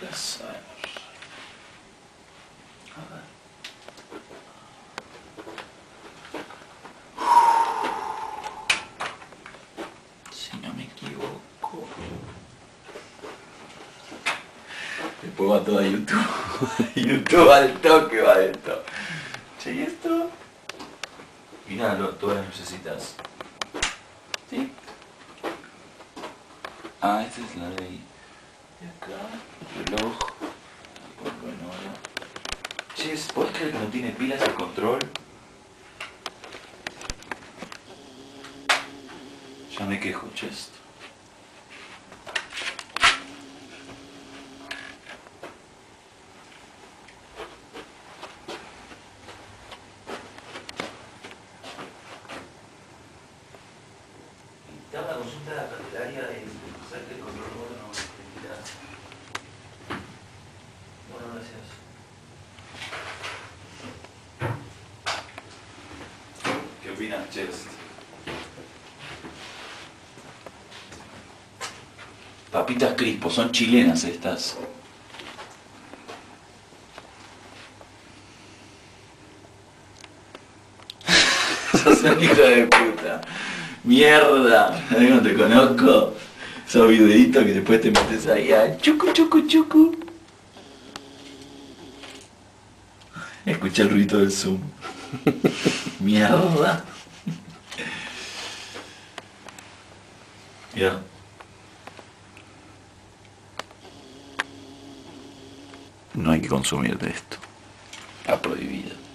necesitas. A ver. Si no me equivoco. Después va todo a YouTube. YouTube al toque va esto. Che, ¿y esto? Y nada, todas las lucecitas. ¿Sí? Ah, esta es la de ahí. Y acá, reloj. Bueno, ahora. Che, ¿podés creer que no tiene pilas el control? Ya me quejo, Chest. Te hago una consulta de la cartelaria de saber que el control remoto no te tira. Bueno, gracias. ¿Qué opinas, Chest? Papitas Crispo, son chilenas estas. Sos un hijo de puta. Mierda. No te conozco. Esos videitos que después te metes ahí a chucu chucu chucu. Escucha el ruido del Zoom. Mierda. Mira. No hay que consumir de esto. Está prohibido.